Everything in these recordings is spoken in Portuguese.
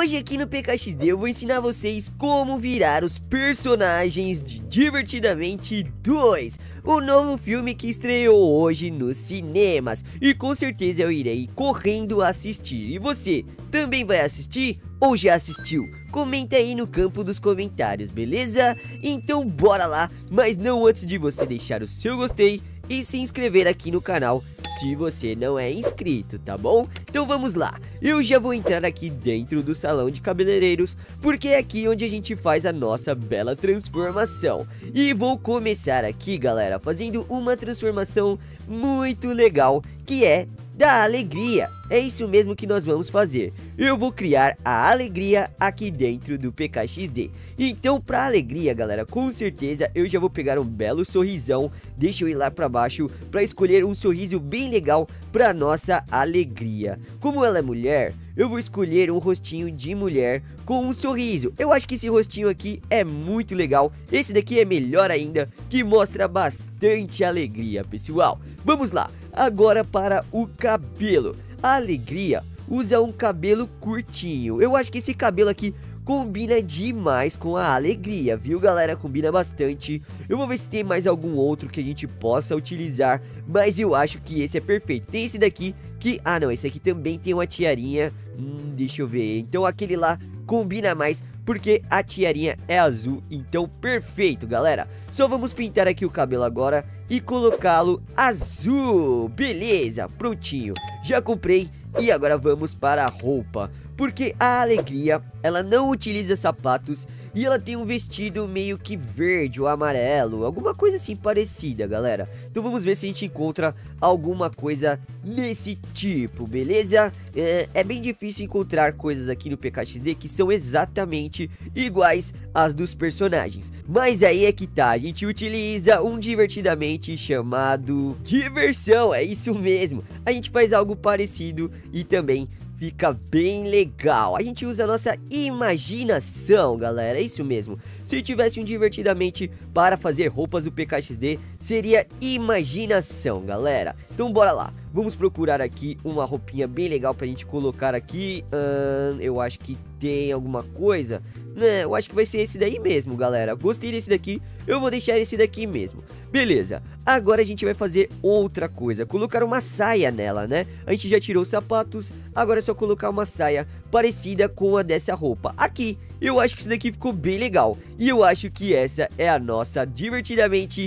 Hoje aqui no PKXD eu vou ensinar vocês como virar os personagens de Divertidamente 2, o novo filme que estreou hoje nos cinemas, e com certeza eu irei correndo assistir. E você, também vai assistir ou já assistiu? Comenta aí no campo dos comentários, beleza? Então bora lá, mas não antes de você deixar o seu gostei e se inscrever aqui no canal se você não é inscrito, tá bom? Então vamos lá, eu já vou entrar aqui dentro do salão de cabeleireiros, porque é aqui onde a gente faz a nossa bela transformação. E vou começar aqui, galera, fazendo uma transformação muito legal, que é da alegria. É isso mesmo que nós vamos fazer. Eu vou criar a alegria aqui dentro do PKXD. Então, pra alegria, galera, com certeza eu já vou pegar um belo sorrisão. Deixa eu ir lá pra baixo pra escolher um sorriso bem legal pra nossa alegria. Como ela é mulher, eu vou escolher um rostinho de mulher com um sorriso. Eu acho que esse rostinho aqui é muito legal. Esse daqui é melhor ainda, que mostra bastante alegria, pessoal. Vamos lá, agora para o cabelo. A alegria usa um cabelo curtinho. Eu acho que esse cabelo aqui combina demais com a alegria, viu, galera? Combina bastante. Eu vou ver se tem mais algum outro que a gente possa utilizar, mas eu acho que esse é perfeito. Tem esse daqui que... ah, não, esse aqui também tem uma tiarinha. Deixa eu ver. Então aquele lá combina mais, porque a tiarinha é azul. Então perfeito, galera. Só vamos pintar aqui o cabelo agora e colocá-lo azul. Beleza, prontinho. Já comprei e agora vamos para a roupa, porque a alegria, ela não utiliza sapatos e ela tem um vestido meio que verde ou amarelo, alguma coisa assim parecida, galera. Então vamos ver se a gente encontra alguma coisa nesse tipo, beleza? É bem difícil encontrar coisas aqui no PKXD que são exatamente iguais às dos personagens, mas aí é que tá, a gente utiliza um divertidamente chamado diversão, é isso mesmo. A gente faz algo parecido e também fica bem legal. A gente usa a nossa imaginação, galera, é isso mesmo. Se tivesse um divertidamente para fazer roupas do PKXD, seria imaginação, galera. Então bora lá, vamos procurar aqui uma roupinha bem legal pra gente colocar aqui. Eu acho que tem alguma coisa, né? Eu acho que vai ser esse daí mesmo, galera. Gostei desse daqui, eu vou deixar esse daqui mesmo. Beleza, agora a gente vai fazer outra coisa, colocar uma saia nela, né? A gente já tirou os sapatos, agora é só colocar uma saia parecida com a dessa roupa aqui. Eu acho que isso daqui ficou bem legal. E eu acho que essa é a nossa divertidamente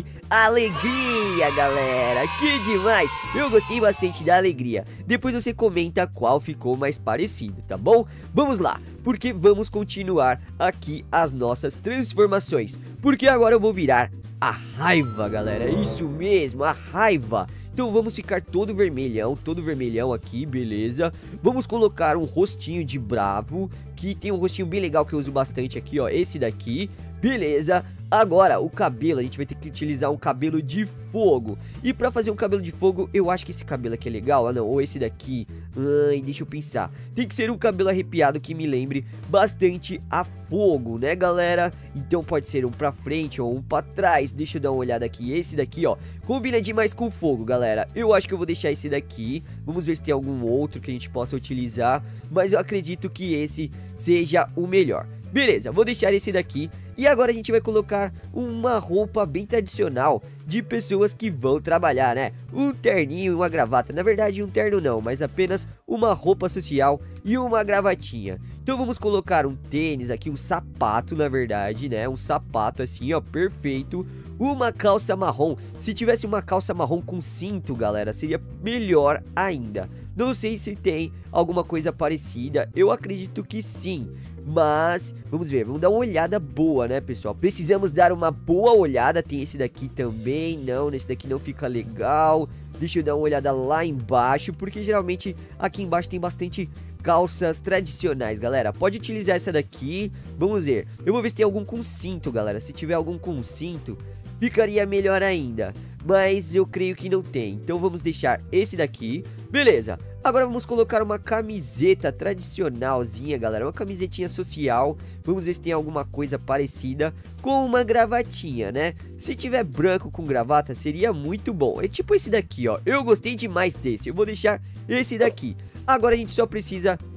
alegria, galera. Que demais! Eu gostei bastante da alegria. Depois você comenta qual ficou mais parecido, tá bom? Vamos lá, porque vamos continuar aqui as nossas transformações. Porque agora eu vou virar a raiva, galera. É isso mesmo, a raiva. Então vamos ficar todo vermelhão aqui, beleza? Vamos colocar um rostinho de bravo, que tem um rostinho bem legal que eu uso bastante aqui, ó, esse daqui, beleza? Agora, o cabelo, a gente vai ter que utilizar um cabelo de fogo. E pra fazer um cabelo de fogo, eu acho que esse cabelo aqui é legal. Ah, não, ou esse daqui. Ai, deixa eu pensar. Tem que ser um cabelo arrepiado que me lembre bastante a fogo, né, galera? Então pode ser um pra frente ou um pra trás. Deixa eu dar uma olhada aqui. Esse daqui, ó, combina demais com fogo, galera. Eu acho que eu vou deixar esse daqui. Vamos ver se tem algum outro que a gente possa utilizar, mas eu acredito que esse seja o melhor. Beleza, vou deixar esse daqui. E agora a gente vai colocar uma roupa bem tradicional de pessoas que vão trabalhar, né? Um terninho e uma gravata. Na verdade, um terno não, mas apenas uma roupa social e uma gravatinha. Então vamos colocar um tênis aqui, um sapato, na verdade, né? Um sapato assim, ó, perfeito. Uma calça marrom. Se tivesse uma calça marrom com cinto, galera, seria melhor ainda. Não sei se tem alguma coisa parecida. Eu acredito que sim. Mas, vamos ver, vamos dar uma olhada boa, né, pessoal? Precisamos dar uma boa olhada. Tem esse daqui também. Não, nesse daqui não fica legal. Deixa eu dar uma olhada lá embaixo, porque geralmente aqui embaixo tem bastante calças tradicionais, galera. Pode utilizar essa daqui. Vamos ver. Eu vou ver se tem algum com cinto, galera. Se tiver algum com cinto, ficaria melhor ainda, mas eu creio que não tem. Então vamos deixar esse daqui. Beleza, agora vamos colocar uma camiseta tradicionalzinha, galera. Uma camisetinha social. Vamos ver se tem alguma coisa parecida com uma gravatinha, né? Se tiver branco com gravata, seria muito bom. É tipo esse daqui, ó. Eu gostei demais desse. Eu vou deixar esse daqui. Agora a gente só precisa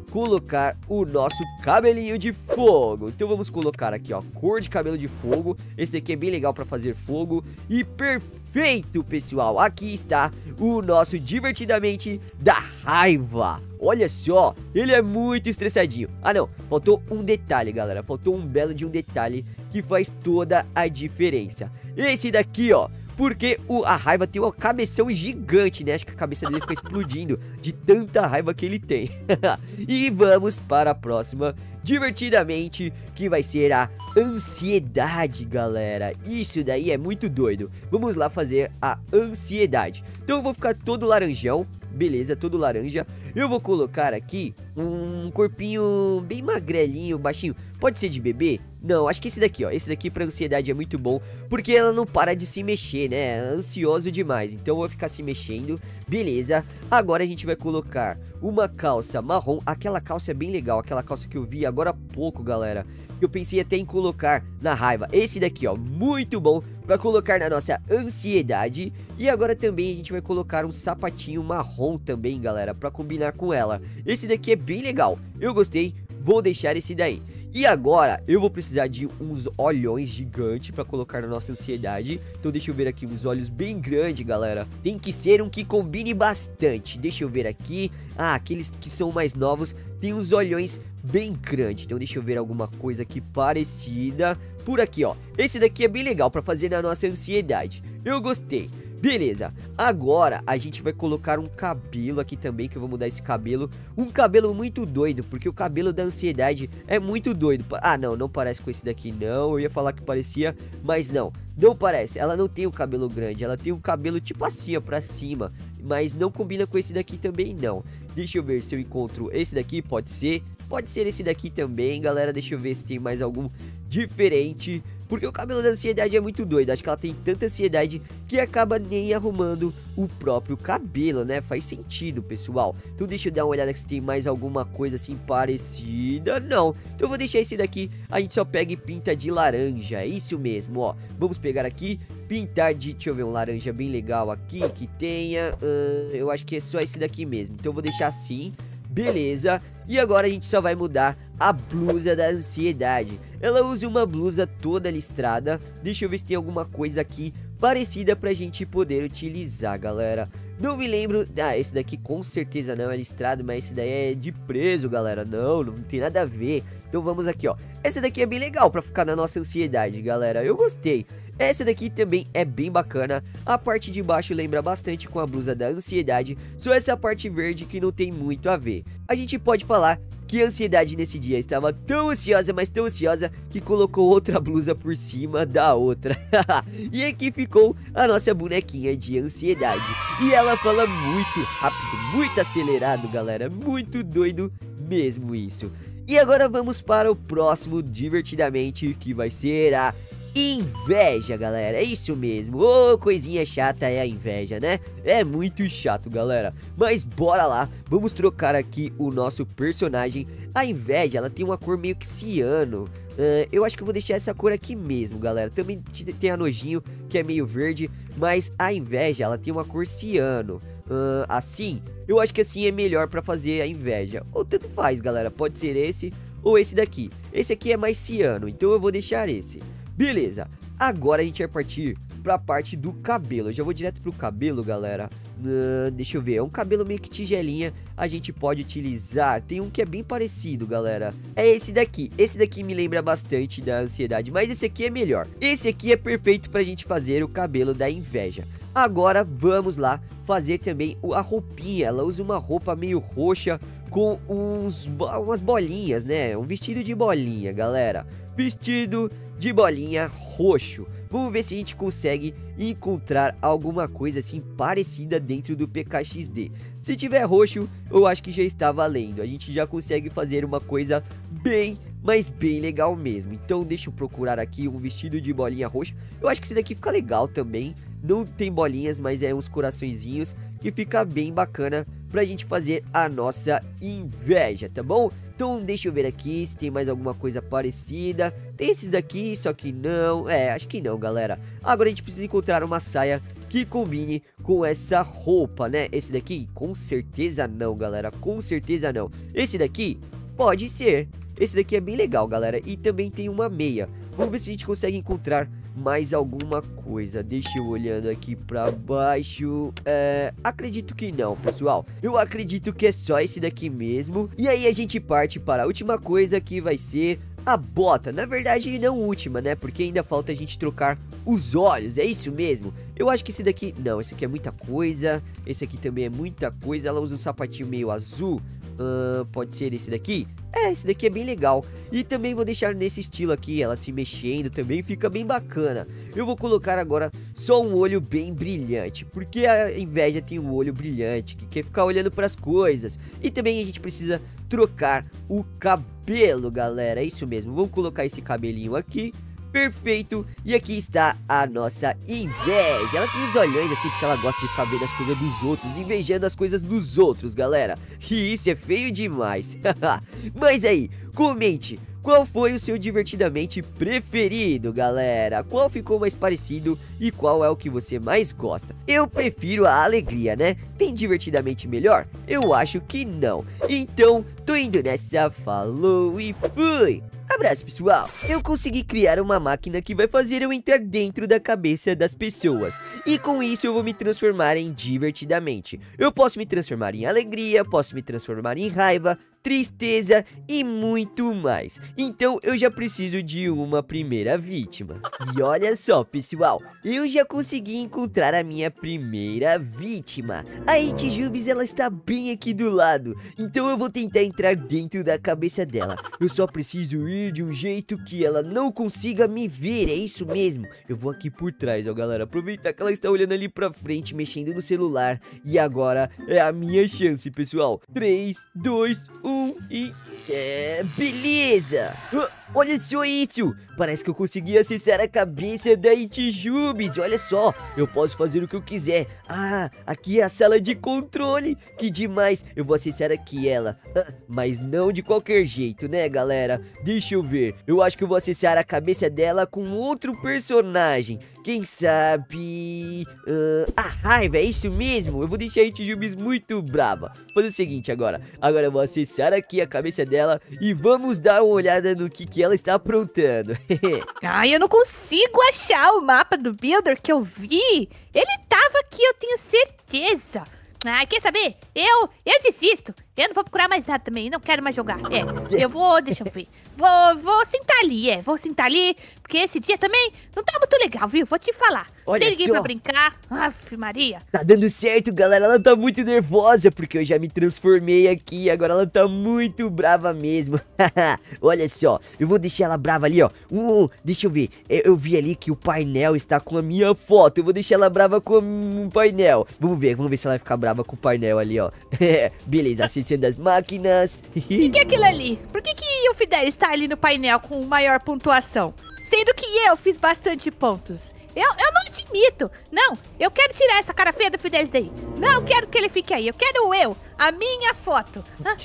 colocar o nosso cabelinho de fogo. Então vamos colocar aqui, ó, cor de cabelo de fogo. Esse daqui é bem legal pra fazer fogo. E perfeito, pessoal. Aqui está o nosso Divertidamente da Raiva. Olha só, ele é muito estressadinho. Ah não, faltou um detalhe, galera. Faltou um belo de um detalhe que faz toda a diferença. Esse daqui, ó, porque a Raiva tem uma cabeção gigante, né? Acho que a cabeça dele fica explodindo de tanta raiva que ele tem. E vamos para a próxima Divertidamente, que vai ser a ansiedade, galera. Isso daí é muito doido. Vamos lá fazer a ansiedade. Então eu vou ficar todo laranjão. Beleza, todo laranja. Eu vou colocar aqui um corpinho bem magrelinho, baixinho. Pode ser de bebê? Não, acho que esse daqui, ó. Esse daqui pra ansiedade é muito bom, porque ela não para de se mexer, né? É ansioso demais. Então eu vou ficar se mexendo. Beleza. Agora a gente vai colocar uma calça marrom. Aquela calça é bem legal. Aquela calça que eu vi agora há pouco, galera. Eu pensei até em colocar na Raiva. Esse daqui, ó, muito bom pra colocar na nossa ansiedade. E agora também a gente vai colocar um sapatinho marrom também, galera, pra combinar com ela. Esse daqui é bem legal. Eu gostei. Vou deixar esse daí. E agora eu vou precisar de uns olhões gigantes pra colocar na nossa ansiedade. Então deixa eu ver aqui, uns olhos bem grandes, galera. Tem que ser um que combine bastante. Deixa eu ver aqui. Ah, aqueles que são mais novos tem uns olhões bem grandes. Então deixa eu ver alguma coisa aqui parecida. Por aqui, ó. Esse daqui é bem legal pra fazer na nossa ansiedade. Eu gostei. Beleza, agora a gente vai colocar um cabelo aqui também, que eu vou mudar esse cabelo. Um cabelo muito doido, porque o cabelo da ansiedade é muito doido. Ah, não, não parece com esse daqui não. Eu ia falar que parecia, mas não, não parece. Ela não tem o cabelo grande, ela tem um cabelo tipo assim, ó, pra cima. Mas não combina com esse daqui também não. Deixa eu ver se eu encontro esse daqui, pode ser esse daqui também, galera. Deixa eu ver se tem mais algum diferente, porque o cabelo da ansiedade é muito doido. Acho que ela tem tanta ansiedade que acaba nem arrumando o próprio cabelo, né? Faz sentido, pessoal. Então deixa eu dar uma olhada se tem mais alguma coisa assim parecida. Não, então eu vou deixar esse daqui. A gente só pega e pinta de laranja. É isso mesmo, ó. Vamos pegar aqui, pintar de, deixa eu ver, um laranja bem legal aqui que tenha, eu acho que é só esse daqui mesmo. Então eu vou deixar assim. Beleza, e agora a gente só vai mudar a blusa da ansiedade. Ela usa uma blusa toda listrada. Deixa eu ver se tem alguma coisa aqui parecida pra gente poder utilizar, galera. Não me lembro. Ah, esse daqui com certeza não é listrado, mas esse daí é de preso, galera. Não, não tem nada a ver. Então vamos aqui, ó. Essa daqui é bem legal pra ficar na nossa ansiedade, galera. Eu gostei. Essa daqui também é bem bacana. A parte de baixo lembra bastante com a blusa da ansiedade. Só essa parte verde que não tem muito a ver. A gente pode falar que a ansiedade nesse dia estava tão ansiosa, mas tão ansiosa, que colocou outra blusa por cima da outra. E aqui ficou a nossa bonequinha de ansiedade. E ela fala muito rápido, muito acelerado, galera. Muito doido mesmo isso. E agora vamos para o próximo Divertidamente, que vai ser a inveja, galera. É isso mesmo. Ô, coisinha chata é a inveja, né? É muito chato, galera. Mas bora lá. Vamos trocar aqui o nosso personagem. A inveja, ela tem uma cor meio que ciano. Eu acho que eu vou deixar essa cor aqui mesmo, galera. Também tem a nojinho, que é meio verde. Mas a inveja, ela tem uma cor ciano. Assim, eu acho que assim é melhor pra fazer a inveja. Ou tanto faz, galera. Pode ser esse ou esse daqui. Esse aqui é mais ciano, então eu vou deixar esse. Beleza, agora a gente vai partir pra parte do cabelo. Eu já vou direto pro cabelo, galera. Deixa eu ver, é um cabelo meio que tigelinha. A gente pode utilizar, tem um que é bem parecido, galera. É esse daqui, esse daqui me lembra bastante da ansiedade, mas esse aqui é melhor. Esse aqui é perfeito pra gente fazer o cabelo da inveja. Agora vamos lá fazer também a roupinha. Ela usa uma roupa meio roxa com umas bolinhas, né? Um vestido de bolinha, galera. Vestido de bolinha roxo. Vamos ver se a gente consegue encontrar alguma coisa assim parecida dentro do PKXD. Se tiver roxo, eu acho que já está valendo. A gente já consegue fazer uma coisa bem, mas bem legal mesmo. Então deixa eu procurar aqui um vestido de bolinha roxa. Eu acho que esse daqui fica legal também. Não tem bolinhas, mas é uns coraçõezinhos que fica bem bacana pra gente fazer a nossa inveja, tá bom? Então deixa eu ver aqui se tem mais alguma coisa parecida. Tem esses daqui, só que não. Acho que não, galera. Agora a gente precisa encontrar uma saia que combine com essa roupa, né? Esse daqui, com certeza não, galera, com certeza não. Esse daqui, pode ser. Esse daqui é bem legal, galera, e também tem uma meia. Vamos ver se a gente consegue encontrar mais alguma coisa. Deixa eu olhando aqui pra baixo. Acredito que não, pessoal. Eu acredito que é só esse daqui mesmo. E aí a gente parte para a última coisa, que vai ser a bota. Na verdade, não última, né? Porque ainda falta a gente trocar os olhos. É isso mesmo? Eu acho que esse daqui... Não, esse aqui é muita coisa. Esse aqui também é muita coisa. Ela usa um sapatinho meio azul. Pode ser esse daqui? Esse daqui é bem legal. E também vou deixar nesse estilo aqui, ela se mexendo também, fica bem bacana. Eu vou colocar agora só um olho bem brilhante, porque a inveja tem um olho brilhante, que quer ficar olhando para as coisas. E também a gente precisa trocar o cabelo, galera, é isso mesmo. Vamos colocar esse cabelinho aqui. Perfeito, e aqui está a nossa inveja. Ela tem os olhões assim porque ela gosta de ficar vendo as coisas dos outros, invejando as coisas dos outros, galera. E isso é feio demais. Mas aí, comente, qual foi o seu divertidamente preferido, galera? Qual ficou mais parecido e qual é o que você mais gosta? Eu prefiro a alegria, né? Tem divertidamente melhor? Eu acho que não. Então, tô indo nessa, falou e fui! Abraço, pessoal! Eu consegui criar uma máquina que vai fazer eu entrar dentro da cabeça das pessoas. E com isso eu vou me transformar em divertidamente. Eu posso me transformar em alegria, posso me transformar em raiva, tristeza e muito mais. Então eu já preciso de uma primeira vítima. E olha só, pessoal, eu já consegui encontrar a minha primeira vítima. A Itjubes, ela está bem aqui do lado. Então eu vou tentar entrar dentro da cabeça dela. Eu só preciso ir de um jeito que ela não consiga me ver, é isso mesmo. Eu vou aqui por trás, ó, galera. Aproveitar que ela está olhando ali pra frente, mexendo no celular. E agora é a minha chance, pessoal. 3, 2, 1 e... beleza! Olha só isso! Parece que eu consegui acessar a cabeça da Itjubes. Olha só, eu posso fazer o que eu quiser. Aqui é a sala de controle. Que demais! Eu vou acessar aqui ela. Mas não de qualquer jeito, né, galera? Deixa eu ver. Eu acho que eu vou acessar a cabeça dela com outro personagem. Quem sabe... a raiva, é isso mesmo? Eu vou deixar a Itjubes muito brava. Vou fazer o seguinte agora. Agora eu vou acessar aqui a cabeça dela e vamos dar uma olhada no que ela está aprontando. Eu não consigo achar o mapa do Builder que eu vi. Ele tava aqui, eu tenho certeza. Quer saber? Eu desisto. Eu não vou procurar mais nada também, não quero mais jogar. Eu vou, deixa eu ver. Vou sentar ali, vou sentar ali, porque esse dia também não tá muito legal, viu? Vou te falar. Olha tem ninguém só. pra brincar. Aff, Maria. Tá dando certo, galera. Ela tá muito nervosa porque eu já me transformei aqui. Agora ela tá muito brava mesmo. Olha só, eu vou deixar ela brava ali, ó. Deixa eu ver. Eu vi ali que o painel está com a minha foto. Eu vou deixar ela brava com o painel. Vamos ver se ela vai ficar brava com o painel ali, ó. Beleza, acessando as máquinas. O que é aquilo ali? Por que o Fidelis está ali no painel com maior pontuação? Sendo que eu fiz bastante pontos. Eu não admito. Não, eu quero tirar essa cara feia do Fidelis daí. Não quero que ele fique aí. Eu quero a minha foto.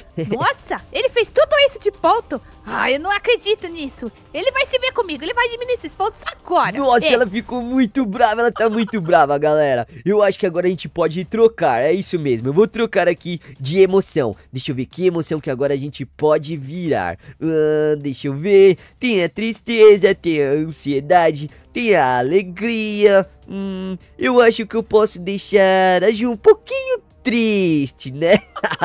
Nossa, ele fez tudo isso de ponto. Eu não acredito nisso. Ele vai se ver comigo, ele vai diminuir esses pontos agora. Nossa, ela ficou muito brava, ela tá muito brava, galera. Eu acho que agora a gente pode trocar, é isso mesmo. Eu vou trocar aqui de emoção. Deixa eu ver que emoção que agora a gente pode virar. Deixa eu ver. Tem a tristeza, tem a ansiedade, tem a alegria. Eu acho que eu posso deixar a Ju um pouquinho triste, né?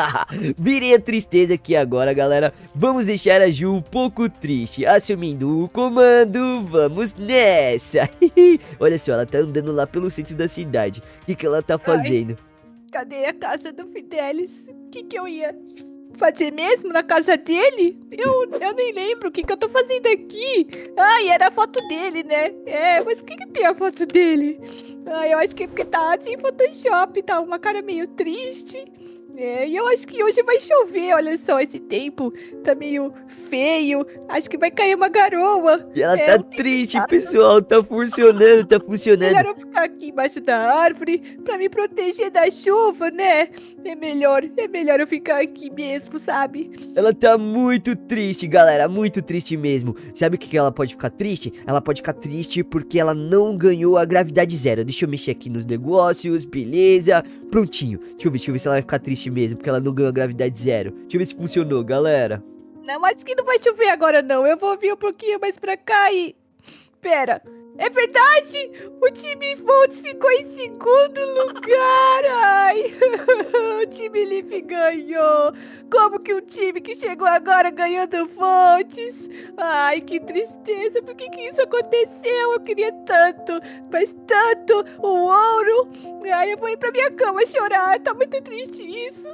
Virei a tristeza aqui agora, galera. Vamos deixar a Ju um pouco triste. Assumindo o comando, vamos nessa. Olha só, ela tá andando lá pelo centro da cidade. O que ela tá fazendo? Cadê a casa do Fidelis? O que eu ia fazer mesmo na casa dele? Eu nem lembro o que eu tô fazendo aqui. Era a foto dele, né? Mas o que tem a foto dele? Eu acho que é porque tá assim em Photoshop, tá uma cara meio triste. E eu acho que hoje vai chover, olha só, esse tempo tá meio feio, acho que vai cair uma garoa. E ela tá triste, pessoal, tá funcionando, tá funcionando. Melhor eu ficar aqui embaixo da árvore pra me proteger da chuva, né? É melhor eu ficar aqui mesmo, sabe? Ela tá muito triste, galera, muito triste mesmo. Sabe o que ela pode ficar triste? Ela pode ficar triste porque ela não ganhou a gravidade zero. Deixa eu mexer aqui nos negócios, beleza. Prontinho, deixa eu ver se ela vai ficar triste mesmo, porque ela não ganhou a gravidade zero. Deixa eu ver se funcionou, galera. Não, acho que não vai chover agora não, eu vou vir um pouquinho mais pra cá e... Pera, é verdade? O time Volts ficou em segundo lugar, ai, o time Leaf ganhou. Como que um time que chegou agora ganhando Volts? Ai, que tristeza, por que isso aconteceu? Eu queria tanto, mas tanto, o ouro. Ai, eu vou ir pra minha cama chorar, tá muito triste isso.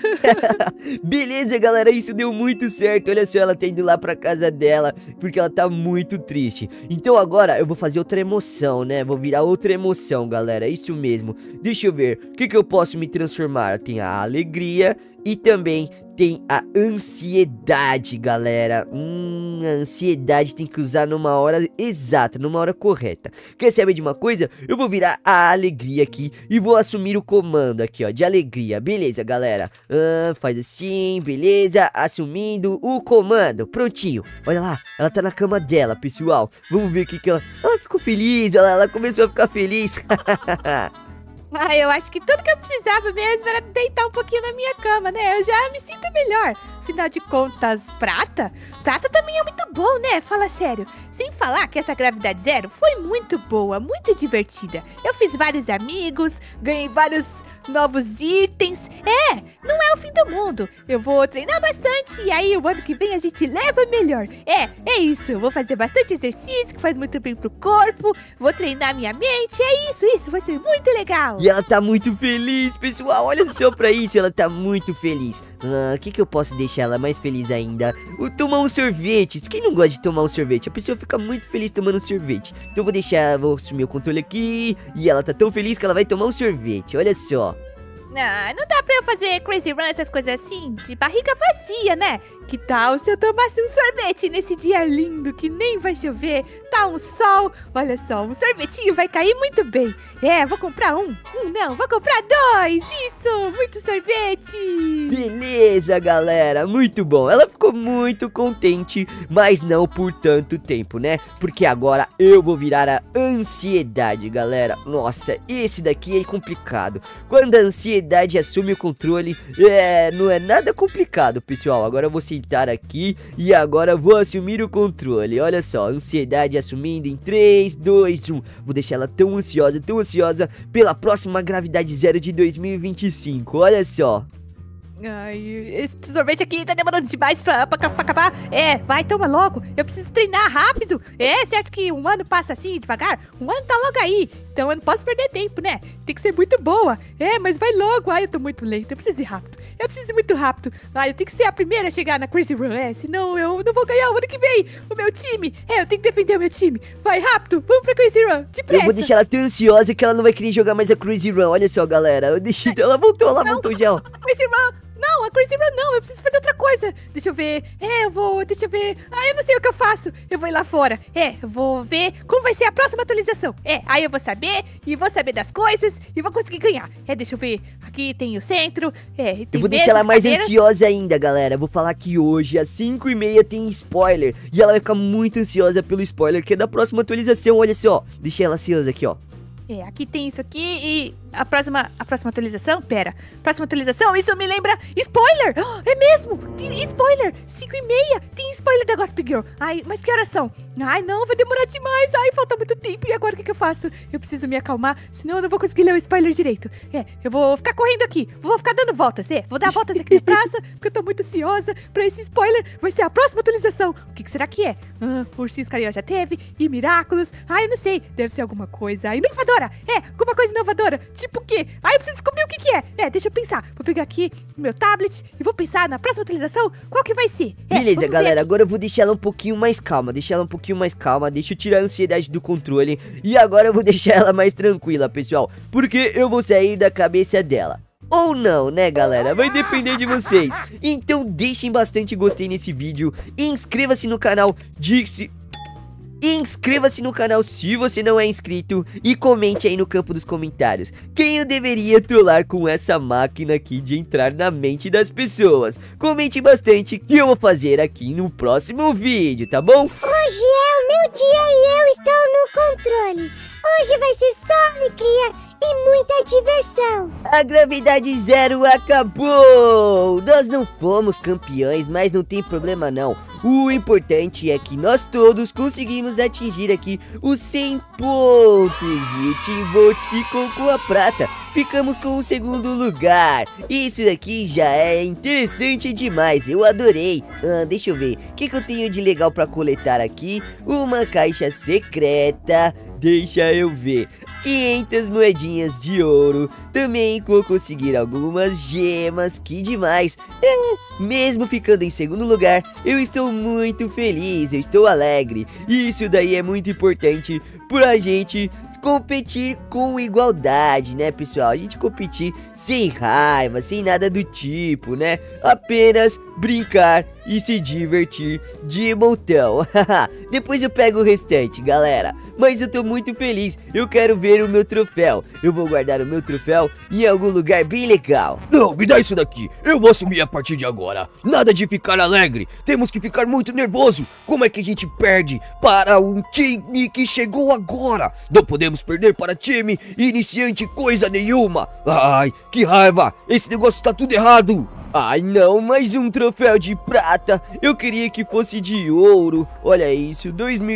Beleza, galera, isso deu muito certo. Olha só, ela tá indo lá pra casa dela, porque ela tá muito triste. Então agora eu vou fazer outra emoção, né? Vou virar outra emoção, galera, isso mesmo. Deixa eu ver, o que eu posso me transformar? Tem a alegria e também tem a ansiedade, galera. A ansiedade tem que usar numa hora exata, numa hora correta. Quer saber de uma coisa? Eu vou virar a alegria aqui e vou assumir o comando aqui, ó, de alegria. Beleza, galera? Faz assim, beleza? Assumindo o comando. Prontinho. Olha lá, ela tá na cama dela, pessoal. Vamos ver o que ela... Ela ficou feliz, olha lá, ela começou a ficar feliz. Ah, eu acho que tudo que eu precisava mesmo era deitar um pouquinho na minha cama, né? Eu já me sinto melhor. Afinal de contas, prata também é muito bom, né? Fala sério. Sem falar que essa gravidade zero foi muito boa, muito divertida. Eu fiz vários amigos, ganhei vários novos itens. Não é o fim do mundo. Eu vou treinar bastante e aí o ano que vem a gente leva melhor. É isso. Eu vou fazer bastante exercício que faz muito bem pro corpo. Vou treinar minha mente. É isso. Vai ser muito legal. E ela tá muito feliz, pessoal. Olha só pra isso, ela tá muito feliz. O que eu posso deixar ela mais feliz ainda? Tomar um sorvete. Quem não gosta de tomar um sorvete? A pessoa fica muito feliz tomando um sorvete. Então eu vou deixar, vou assumir o controle aqui. E ela tá tão feliz que ela vai tomar um sorvete. Olha só. Não dá pra eu fazer crazy run, essas coisas assim, de barriga vazia, né? Que tal se eu tomasse um sorvete nesse dia lindo que nem vai chover, tá um sol, olha só, um sorvetinho vai cair muito bem. Vou comprar vou comprar 2, isso, muito sorvete. Beleza, galera, muito bom. Ela ficou muito contente, mas não por tanto tempo, né? Porque agora eu vou virar a ansiedade, galera. Nossa, esse daqui é complicado. Quando a ansiedade assume o controle, não é nada complicado, pessoal. Agora eu vou sentar aqui e agora vou assumir o controle. Olha só, ansiedade assumindo em 3, 2, 1. Vou deixar ela tão ansiosa pela próxima gravidade zero de 2025. Olha só. Ai, esse sorvete aqui tá demorando demais pra acabar. Vai, toma logo. Eu preciso treinar rápido. Você acha que um ano passa assim, devagar? Um ano tá logo aí. Então eu não posso perder tempo, né? Tem que ser muito boa. Mas vai logo. Ai, eu tô muito lenta. Eu preciso ir rápido. Eu preciso ir muito rápido. Eu tenho que ser a primeira a chegar na Crazy Run. Senão eu não vou ganhar o ano que vem. O meu time. Eu tenho que defender o meu time. Vai rápido. Vamos pra Crazy Run. Depressa. Eu vou deixar ela tão ansiosa que ela não vai querer jogar mais a Crazy Run. Olha só, galera. Ela voltou já. Crazy Run. Não, a Crazy Run não, eu preciso fazer outra coisa. Deixa eu ver, deixa eu ver. Eu não sei o que eu faço. Eu vou ir lá fora. Eu vou ver como vai ser a próxima atualização. Aí eu vou saber, e vou saber das coisas, e vou conseguir ganhar. Deixa eu ver, aqui tem o centro. Tem eu vou deixar ela mais ansiosa ainda, galera. Vou falar que hoje, às 5h30, tem spoiler. E ela vai ficar muito ansiosa pelo spoiler, que é da próxima atualização. Olha só, deixei ela ansiosa aqui, ó. Aqui tem isso aqui e a próxima atualização, próxima atualização, isso me lembra spoiler, é mesmo, tem spoiler, 5h30, tem spoiler da Gossip Girl. Mas que horas são? Não, vai demorar demais, falta muito tempo, e agora o que eu faço? Eu preciso me acalmar, senão eu não vou conseguir ler o spoiler direito. Eu vou ficar correndo aqui, vou ficar dando voltas, vou dar voltas aqui na praça, porque eu tô muito ansiosa pra esse spoiler, vai ser a próxima atualização. O que será que é? Ursinhos Carinhosos já teve, e Miraculous, eu não sei, deve ser alguma coisa inovadora. Alguma coisa inovadora. Tipo o quê? Eu preciso descobrir o que é. Deixa eu pensar. Vou pegar aqui o meu tablet e vou pensar na próxima atualização qual que vai ser. Beleza, galera. Agora eu vou deixar ela um pouquinho mais calma. Deixa eu tirar a ansiedade do controle. E agora eu vou deixar ela mais tranquila, pessoal. Porque eu vou sair da cabeça dela. ou não, né, galera? Vai depender de vocês. Então deixem bastante gostei nesse vídeo, inscreva-se no canal, inscreva-se no canal se você não é inscrito e comente aí no campo dos comentários quem eu deveria trollar com essa máquina aqui de entrar na mente das pessoas. Comente bastante que eu vou fazer aqui no próximo vídeo, tá bom? Hoje é o meu dia e eu estou no controle. Hoje vai ser só alegria e muita diversão. A gravidade zero acabou! Nós não fomos campeões, mas não tem problema não. O importante é que nós todos conseguimos atingir aqui os 100 pontos. E o Team Volts ficou com a prata. Ficamos com o segundo lugar. Isso aqui já é interessante demais, eu adorei. Deixa eu ver, o que eu tenho de legal pra coletar aqui? Uma caixa secreta. Deixa eu ver, 500 moedinhas de ouro. Também vou conseguir algumas gemas, que demais. Mesmo ficando em segundo lugar, eu estou muito feliz, eu estou alegre. Isso daí é muito importante pra gente competir com igualdade, né, pessoal? A gente competir sem raiva, sem nada do tipo, né? Apenas brincar e se divertir de montão. Depois eu pego o restante, galera. Mas eu tô muito feliz, eu quero ver o meu troféu. Eu vou guardar o meu troféu em algum lugar bem legal. Não, me dá isso daqui, eu vou assumir a partir de agora. Nada de ficar alegre, temos que ficar muito nervoso. Como é que a gente perde para um time que chegou agora? Não podemos perder para time iniciante coisa nenhuma. Ai, que raiva, esse negócio tá tudo errado. Ai não, mais um troféu de prata. Eu queria que fosse de ouro. Olha isso,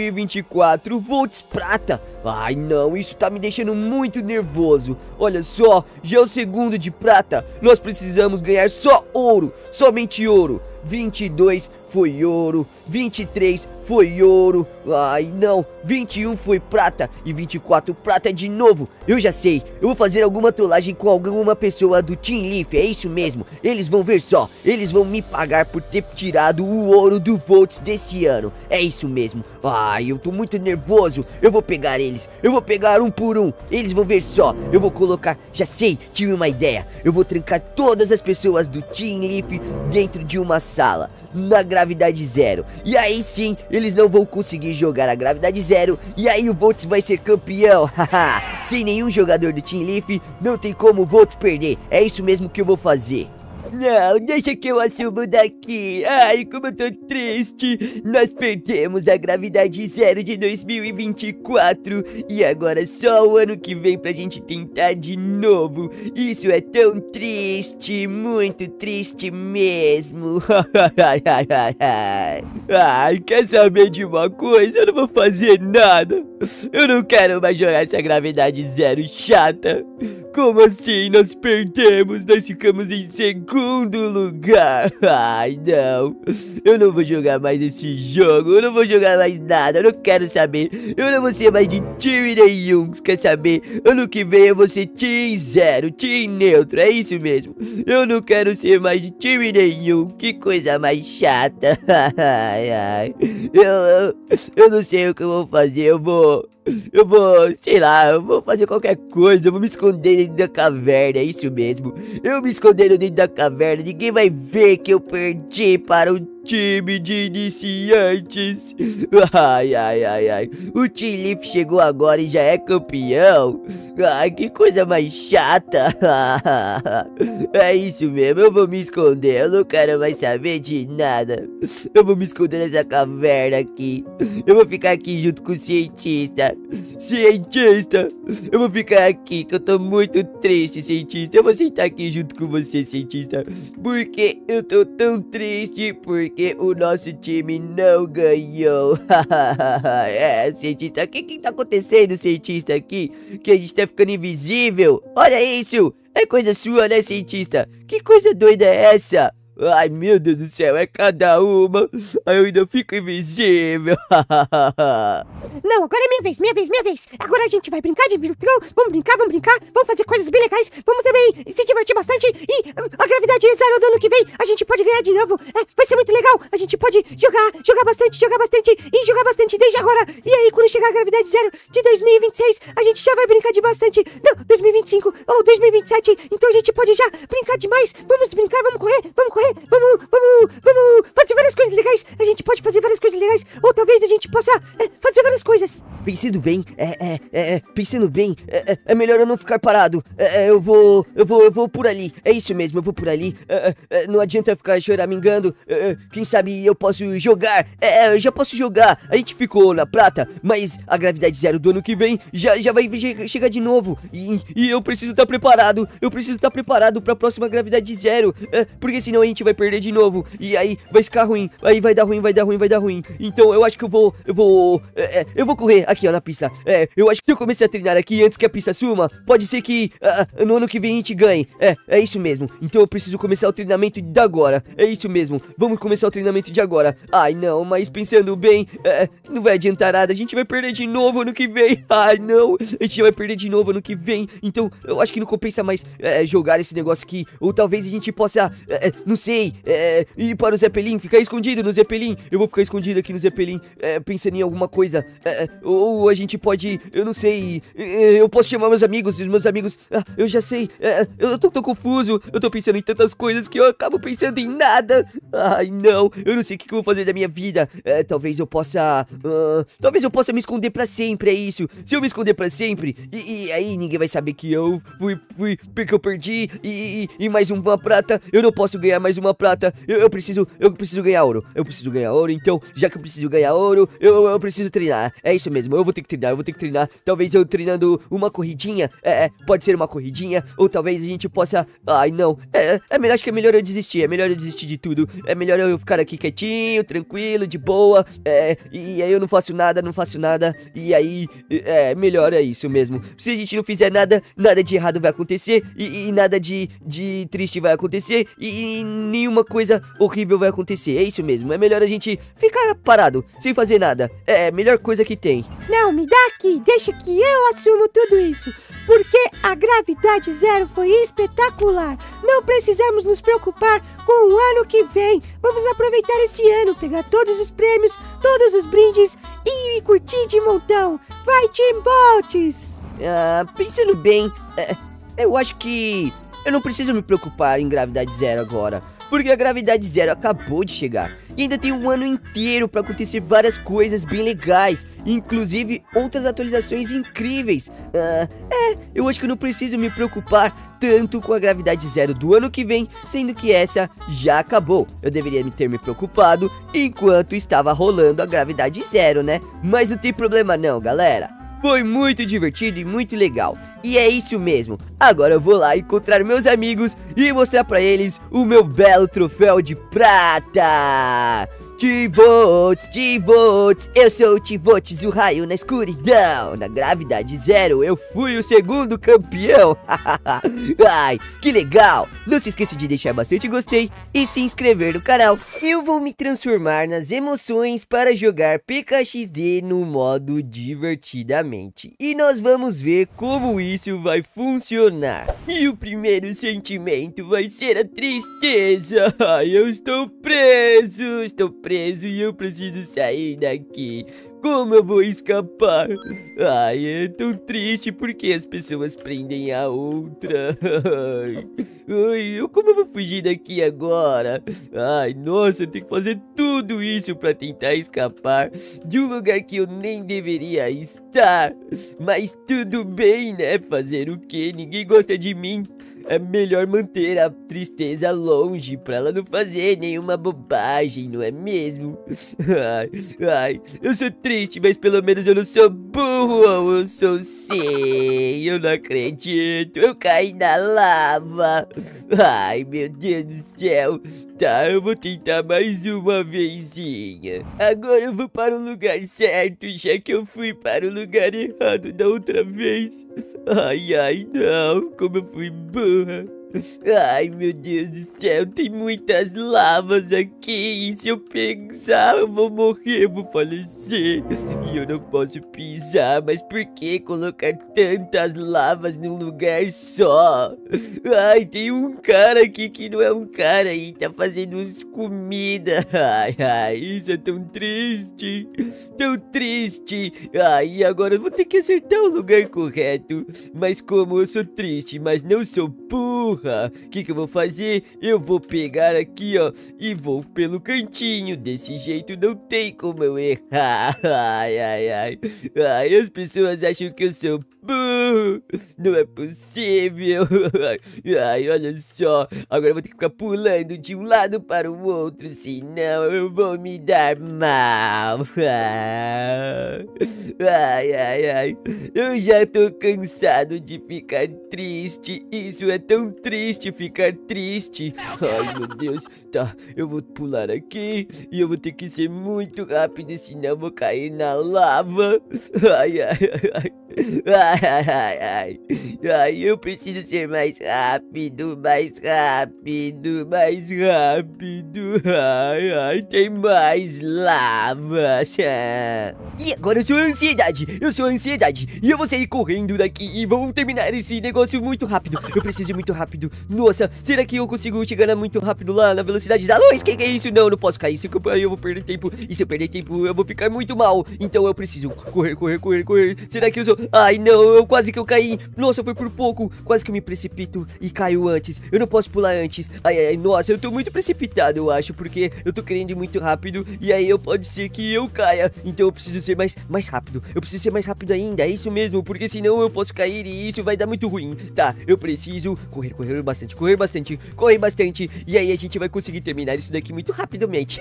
2024 volts prata. Ai não, isso tá me deixando muito nervoso. Olha só, já é o segundo de prata. Nós precisamos ganhar só ouro, somente ouro. 22 foi ouro, 23 foi ouro, ai não, 21 foi prata e 24 prata de novo. Eu já sei, eu vou fazer alguma trollagem com alguma pessoa do Team Leaf, é isso mesmo. Eles vão ver só, eles vão me pagar por ter tirado o ouro do Volts desse ano. É isso mesmo, ai eu tô muito nervoso. Eu vou pegar eles, eu vou pegar um por um. Eles vão ver só, eu vou colocar, já sei, tive uma ideia. Eu vou trancar todas as pessoas do Team Leaf dentro de uma sala na gravidade zero. E aí sim, eles não vão conseguir jogar a gravidade zero. E aí o Volts vai ser campeão. Haha, sem nenhum jogador do Team Leaf, não tem como o Volts perder. É isso mesmo que eu vou fazer. Não, deixa que eu assumo daqui. Ai, como eu tô triste. Nós perdemos a gravidade zero de 2024 e agora só o ano que vem pra gente tentar de novo. Isso é tão triste, muito triste mesmo. Ai, quer saber de uma coisa? Eu não vou fazer nada. Eu não quero mais jogar essa gravidade zero chata. Como assim nós perdemos? Nós ficamos em segundo lugar. Ai, não. Eu não vou jogar mais esse jogo. Eu não vou jogar mais nada. Eu não quero saber. Eu não vou ser mais de time nenhum. Quer saber? Ano que vem eu vou ser Team Zero, Team Neutro. É isso mesmo. Eu não quero ser mais de time nenhum. Que coisa mais chata. Ai, ai. Eu não sei o que eu vou fazer. Eu vou, sei lá, eu vou fazer qualquer coisa. Eu vou me esconder dentro da caverna, é isso mesmo. Eu me escondendo dentro da caverna, ninguém vai ver que eu perdi para o time de iniciantes. Ai, ai, ai, ai. O Team Leaf chegou agora e já é campeão. Ai, que coisa mais chata. É isso mesmo, eu vou me esconder. Eu não quero mais saber de nada. Eu vou me esconder nessa caverna aqui. Eu vou ficar aqui junto com o cientista. Cientista, eu vou ficar aqui que eu tô muito triste, cientista. Eu vou sentar aqui junto com você, cientista. Porque eu tô tão triste, porque o nosso time não ganhou. É, cientista, o que tá acontecendo, cientista, aqui? Que a gente tá ficando invisível. Olha isso, é coisa sua, né, cientista? Que coisa doida é essa? Ai, meu Deus do céu, é cada uma. Aí eu ainda fico invisível. Não, agora é minha vez. Agora a gente vai brincar de Virtual. Vamos brincar. Vamos fazer coisas bem legais. Vamos também se divertir bastante. E a gravidade zero do ano que vem, a gente pode ganhar de novo. Vai ser muito legal. A gente pode jogar bastante e jogar bastante desde agora. E aí, quando chegar a gravidade zero de 2026, a gente já vai brincar de bastante. Não, 2025 ou 2027. Então a gente pode já brincar demais. Vamos brincar, vamos correr. Vamos fazer várias coisas legais. A gente pode fazer várias coisas legais. Ou talvez a gente possa fazer várias coisas. Pensando bem, é melhor eu não ficar parado. Eu vou por ali. É isso mesmo, eu vou por ali. Não adianta ficar choramingando. Quem sabe eu posso jogar. Eu já posso jogar. A gente ficou na prata, mas a gravidade zero do ano que vem já vai chegar de novo. E eu preciso estar preparado. Eu preciso estar preparado pra próxima gravidade zero. Porque senão a gente vai perder de novo. E aí vai ficar ruim. Aí vai dar ruim. Então eu acho que eu vou correr aqui, ó, na pista. Eu acho que se eu começar a treinar aqui antes que a pista suma, pode ser que no ano que vem a gente ganhe. É isso mesmo. Então eu preciso começar o treinamento de agora. É isso mesmo. Vamos começar o treinamento de agora. Ai, não, mas pensando bem, não vai adiantar nada. A gente vai perder de novo ano que vem. Ai, não. A gente vai perder de novo ano que vem. Então eu acho que não compensa mais jogar esse negócio aqui. Ou talvez a gente possa, não sei, ir para o Zeppelin, ficar escondido no Zeppelin. Eu vou ficar escondido aqui no Zeppelin, pensando em alguma coisa. Ou a gente pode, eu não sei, eu posso chamar meus amigos. Os meus amigos, eu já sei. Eu tô confuso. Eu tô pensando em tantas coisas que eu acabo pensando em nada. Ai, não. Eu não sei o que eu vou fazer da minha vida. Talvez eu possa me esconder pra sempre, é isso. Se eu me esconder pra sempre, e aí ninguém vai saber que eu fui porque eu perdi. E mais uma prata. Eu não posso ganhar mais uma prata. Eu preciso ganhar ouro. Então, já que eu preciso ganhar ouro, eu preciso treinar. É isso mesmo, eu vou ter que treinar. Talvez eu treinando uma corridinha. Pode ser uma corridinha. Ou talvez a gente possa. Ai, não. Acho que é melhor eu desistir. É melhor eu desistir de tudo. É melhor eu ficar aqui quietinho, tranquilo, de boa. E aí eu não faço nada. E aí, melhor é isso mesmo. Se a gente não fizer nada de errado vai acontecer. E nada de triste vai acontecer. E nenhuma coisa horrível vai acontecer. É isso mesmo. É melhor a gente ficar parado, sem fazer nada. É a melhor coisa que tem. Não, me dá aqui. Deixa que eu assumo tudo isso. Porque a gravidade zero foi espetacular. Não precisamos nos preocupar com o ano que vem. Vamos aproveitar esse ano, pegar todos os prêmios, todos os brindes e curtir de montão. Vai, Team Volts! Pensando bem, eu acho que eu não preciso me preocupar em gravidade zero agora. Porque a gravidade zero acabou de chegar. E ainda tem um ano inteiro para acontecer várias coisas bem legais. Inclusive outras atualizações incríveis. Eu acho que eu não preciso me preocupar tanto com a gravidade zero do ano que vem, sendo que essa já acabou. Eu deveria ter me preocupado enquanto estava rolando a gravidade zero, né? Mas não tem problema não, galera. Foi muito divertido e muito legal. E é isso mesmo. Agora eu vou lá encontrar meus amigos e mostrar pra eles o meu belo troféu de prata. T-Volts, eu sou o T-Volts, o raio na escuridão. Na gravidade zero eu fui o segundo campeão. Ai, que legal. Não se esqueça de deixar bastante gostei e se inscrever no canal. Eu vou me transformar nas emoções para jogar PKXD no modo divertidamente. E nós vamos ver como isso vai funcionar. E o primeiro sentimento vai ser a tristeza. Ai, eu estou preso e eu preciso sair daqui. Como eu vou escapar? Ai, é tão triste porque as pessoas prendem a outra. Ai, como eu vou fugir daqui agora? Ai, nossa, eu tenho que fazer tudo isso pra tentar escapar de um lugar que eu nem deveria estar. Mas tudo bem, né? Fazer o quê? Ninguém gosta de mim. É melhor manter a tristeza longe pra ela não fazer nenhuma bobagem, não é mesmo? Ai, eu sou triste, mas pelo menos eu não sou burro, ou eu sou sim. Eu não acredito, eu caí na lava. Ai, meu Deus do céu. Tá, eu vou tentar mais uma vezinha. Agora eu vou para o lugar certo, já que eu fui para o lugar errado da outra vez. Ai, não, como eu fui burra. Ai, meu Deus do céu, tem muitas lavas aqui. E se eu pisar, eu vou morrer, eu vou falecer. E eu não posso pisar, mas por que colocar tantas lavas num lugar só? Ai, tem um cara aqui que não é um cara e tá fazendo uns comida. Ai, isso é tão triste. Tão triste. Ai, agora eu vou ter que acertar o lugar correto. Mas como eu sou triste, mas não sou burra, o que eu vou fazer? Eu vou pegar aqui, ó, e vou pelo cantinho. Desse jeito não tem como eu errar. Ai, ai, ai. Ai, as pessoas acham que eu sou burro. Não é possível. Ai, olha só. Agora eu vou ter que ficar pulando de um lado para o outro, senão eu vou me dar mal. Ai, ai, ai. Eu já tô cansado de ficar triste. Isso é tão triste, ficar triste. Ai, meu Deus. Tá, eu vou pular aqui e eu vou ter que ser muito rápido, senão eu vou cair na lava. Ai, ai, ai. Ai, ai, ai. Ai, eu preciso ser mais rápido, mais rápido, mais rápido. Ai, ai, tem mais lavas. E agora eu sou a ansiedade. Eu sou a ansiedade. E eu vou sair correndo daqui e vou terminar esse negócio muito rápido. Eu preciso ir muito rápido. Nossa, será que eu consigo chegar muito rápido lá na velocidade da luz? Que é isso? Não, não posso cair. Se eu vou perder tempo. E se eu perder tempo, eu vou ficar muito mal. Então eu preciso correr, correr, correr, correr. Será que eu sou... Ai, não, quase que eu caí. Nossa, foi por pouco. Quase que eu me precipito e caio antes. Eu não posso pular antes. Ai, ai, nossa, eu tô muito precipitado, eu acho, porque eu tô querendo ir muito rápido. E aí pode ser que eu caia. Então eu preciso ser mais rápido. Eu preciso ser mais rápido ainda, é isso mesmo. Porque senão eu posso cair e isso vai dar muito ruim. Tá, eu preciso correr, correr bastante, correr bastante, correr bastante. E aí a gente vai conseguir terminar isso daqui muito rapidamente.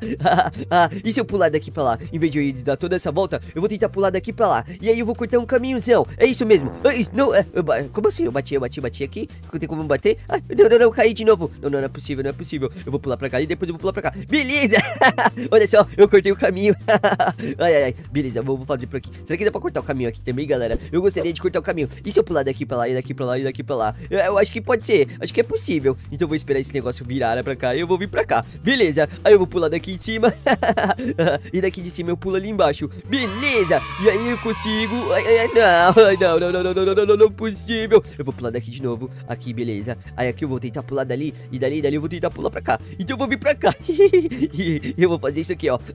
E se eu pular daqui pra lá? Em vez de eu ir dar toda essa volta, eu vou tentar pular daqui pra lá. E aí eu vou cortar um caminhozão. É isso mesmo. Ai, não, como assim? Eu bati aqui? Não tem como bater? Ai, não, caí de novo. Não, não é possível, não é possível. Eu vou pular pra cá e depois eu vou pular pra cá. Beleza! Olha só, eu cortei o caminho. Ai, ai, ai. Beleza, vou fazer por aqui. Será que dá pra cortar o caminho aqui também, galera? Eu gostaria de cortar o caminho. E se eu pular daqui pra lá, e daqui pra lá, e daqui pra lá? Eu acho que pode ser. Acho que é possível. Então eu vou esperar esse negócio virar pra cá e eu vou vir pra cá. Beleza. Aí eu vou pular daqui em cima. E daqui de cima eu pulo ali embaixo. Beleza. E aí eu consigo... Ai, não, possível. Eu vou pular daqui de novo. Aqui, beleza. Aí aqui eu vou tentar pular dali. E dali eu vou tentar pular pra cá. Então eu vou vir pra cá. E eu vou fazer isso aqui, ó.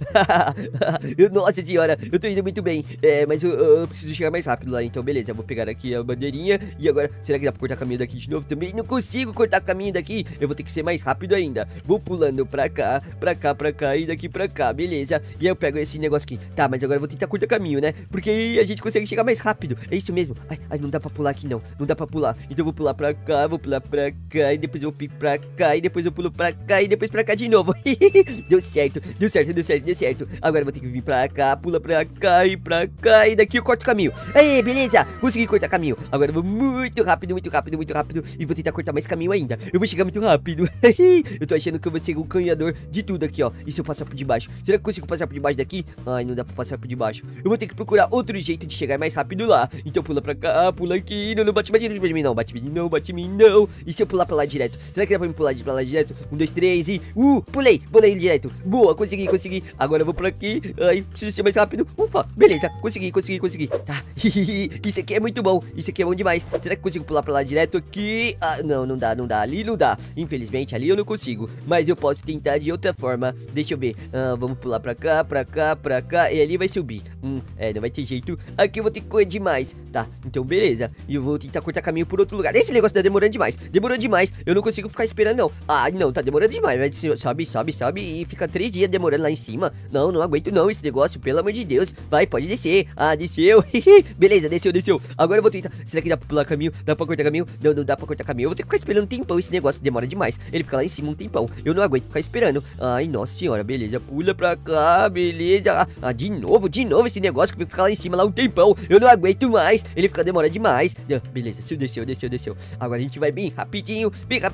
Nossa senhora, eu tô indo muito bem. Mas eu preciso chegar mais rápido lá. Então beleza, eu vou pegar aqui a bandeirinha. E agora, será que dá pra cortar caminho daqui de novo também? Não consigo cortar caminho daqui. Eu vou ter que ser mais rápido ainda. Vou pulando pra cá, pra cá, pra cá e daqui pra cá, beleza. E aí eu pego esse negócio aqui. Tá, mas agora eu vou tentar cortar caminho, né? Porque aí a gente consegue chegar mais rápido. É isso mesmo. Ai, não dá pra pular aqui não. Não dá pra pular. Então eu vou pular pra cá, vou pular pra cá. E depois eu vou picar pra cá. E depois eu pulo pra cá. E depois pra cá de novo. Deu certo, deu certo, deu certo, deu certo. Agora eu vou ter que vir pra cá, pula pra cá e pra cá. E daqui eu corto o caminho. Aí, beleza. Consegui cortar caminho. Agora eu vou muito rápido, muito rápido, muito rápido. E vou tentar cortar mais caminho ainda. Eu vou chegar muito rápido. Eu tô achando que eu vou ser o ganhador de tudo aqui, ó. E se eu passar por debaixo? Será que eu consigo passar por debaixo daqui? Ai, não dá pra passar por debaixo. Eu vou ter que procurar outro jeito de chegar mais rápido lá. Então pula pra cá, pula aqui. Não, bate em mim não, bate em mim não, bate em mim não. E se eu pular pra lá direto? Será que dá pra me pular pra lá direto? 1, 2, 3 e... pulei direto. Boa, consegui. Agora eu vou por aqui. Ai, preciso ser mais rápido. Ufa, beleza, consegui. Tá, isso aqui é muito bom. Isso aqui é bom demais. Será que eu consigo pular pra lá direto aqui? Ah, não dá. Ali não dá. Infelizmente, ali eu não consigo. Mas eu posso tentar de outra forma. Deixa eu ver. Vamos pular pra cá, pra cá, pra cá. E ali vai subir. Não vai ter jeito. Aqui eu vou ter que correr demais. Tá, então beleza. E eu vou tentar cortar caminho por outro lugar. Esse negócio tá demorando demais. Demorou demais. Eu não consigo ficar esperando, não. Ah, não, tá demorando demais. Sobe e fica 3 dias demorando lá em cima. Não aguento não esse negócio, pelo amor de Deus. Vai, pode descer. Ah, desceu. Beleza, desceu. Agora eu vou tentar. Será que dá pra pular caminho? Dá pra cortar caminho? Não dá pra cortar caminho. Eu vou ter que ficar esperando um tempão. Esse negócio demora demais. Ele fica lá em cima um tempão. Eu não aguento ficar esperando. Ai, nossa senhora, beleza. Pula pra cá, beleza. Ah, de novo esse negócio que fica lá em cima lá um tempão. Eu não aguento mais. Ele fica demorando demais. Beleza, desceu. Agora a gente vai bem rapidinho.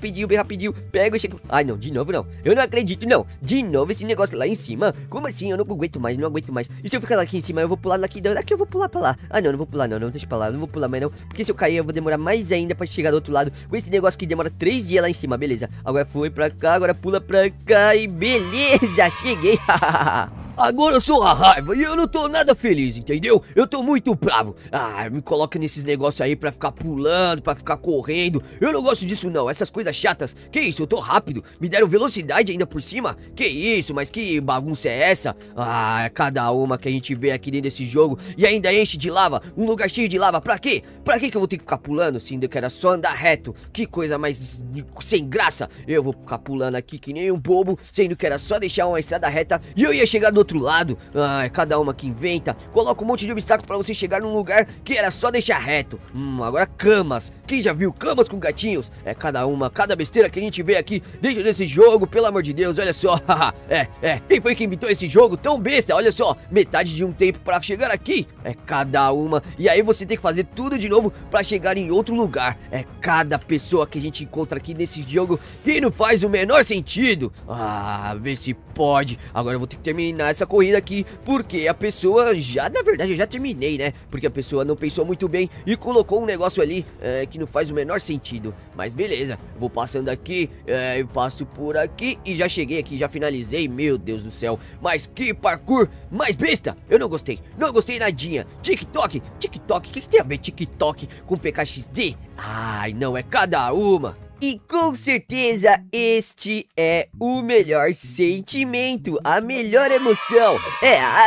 Pega e chega. Ai, não, de novo não. Eu não acredito, não. De novo esse negócio lá em cima. Como assim? Eu não aguento mais. E se eu ficar lá aqui em cima, eu vou pular daqui eu vou pular pra lá. Ah, não vou pular não. Deixa pra lá. Não vou pular mais não. Porque se eu cair, eu vou demorar mais ainda pra chegar do outro lado. com esse negócio que demora 3 dias lá em cima, beleza. Agora foi pra cá, agora pula pra cá e beleza, cheguei. Agora eu sou a raiva e eu não tô nada feliz, entendeu? Eu tô muito bravo. Ah, me coloca nesses negócios aí pra ficar pulando, pra ficar correndo. Eu não gosto disso não, essas coisas chatas. Que isso, eu tô rápido. Me deram velocidade ainda por cima. Que isso, mas que bagunça é essa? Ah, é cada uma que a gente vê aqui dentro desse jogo. E ainda enche de lava, um lugar cheio de lava. Pra quê? Pra que eu vou ter que ficar pulando, sendo que era só andar reto? Que coisa mais sem graça. Eu vou ficar pulando aqui que nem um bobo, sendo que era só deixar uma estrada reta e eu ia chegar do outro lado. Ai, cada uma que inventa. Coloca um monte de obstáculo pra você chegar num lugar que era só deixar reto. Agora camas. Quem já viu camas com gatinhos? É cada besteira que a gente vê aqui dentro desse jogo, pelo amor de Deus, olha só. Quem foi que inventou esse jogo tão besta? Olha só, metade de um tempo pra chegar aqui. É cada uma. E aí você tem que fazer tudo de novo pra chegar em outro lugar. É cada pessoa que a gente encontra aqui nesse jogo que não faz o menor sentido. Ah, vê se pode. Agora eu vou ter que terminar essa corrida aqui, porque a pessoa na verdade eu já terminei, né? Porque a pessoa não pensou muito bem e colocou um negócio ali que não faz o menor sentido. Mas beleza, vou passando aqui, eu passo por aqui e já cheguei aqui, já finalizei. Meu Deus do céu, mas que parkour mais besta. Eu não gostei nadinha. TikTok, o que tem a ver TikTok com PKXD? Ai, não, é cada uma. E com certeza este é o melhor sentimento, a melhor emoção, é a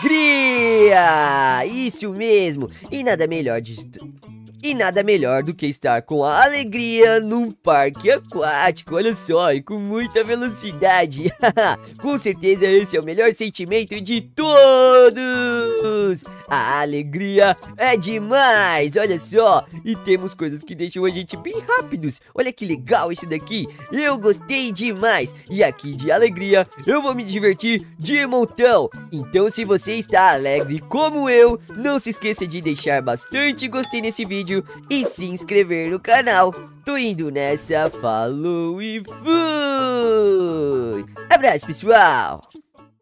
alegria! Isso mesmo! E nada melhor do que estar com a alegria num parque aquático, olha só, e com muita velocidade. Com certeza esse é o melhor sentimento de todos. A alegria é demais, olha só. E temos coisas que deixam a gente bem rápidos. Olha que legal isso daqui, eu gostei demais. E aqui de alegria eu vou me divertir de montão. Então se você está alegre como eu, não se esqueça de deixar bastante gostei nesse vídeo e se inscrever no canal. Tô indo nessa, falou e fui! Abraço, pessoal!